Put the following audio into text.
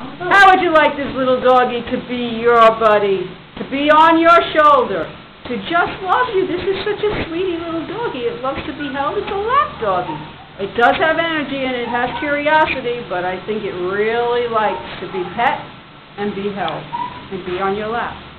How would you like this little doggie to be your buddy, to be on your shoulder, to just love you? This is such a sweetie little doggie. It loves to be held. It's a lap doggie. It does have energy and it has curiosity, but I think it really likes to be pet and be held and be on your lap.